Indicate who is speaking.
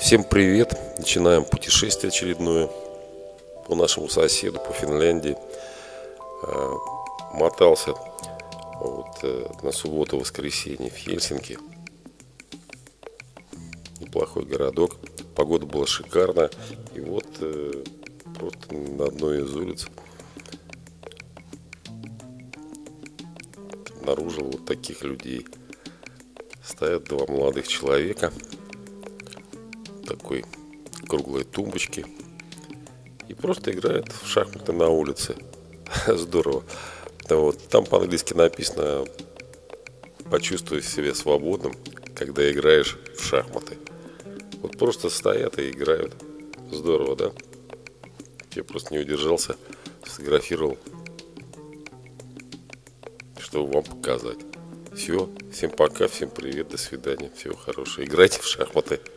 Speaker 1: Всем привет! Начинаем путешествие очередное по нашему соседу, по Финляндии. Мотался на субботу-воскресенье в Хельсинки. Неплохой городок. Погода была шикарная. И просто на одной из улиц обнаружил вот таких людей. Стоят два молодых человека, такой круглой тумбочки, и просто играют в шахматы на улице. Здорово. Там по-английски написано: почувствуй себя свободным, когда играешь в шахматы. Вот просто стоят и играют. Здорово, да? Я просто не удержался, сфотографировал, чтобы вам показать. Все, всем пока, всем привет, до свидания, всего хорошего. Играйте в шахматы.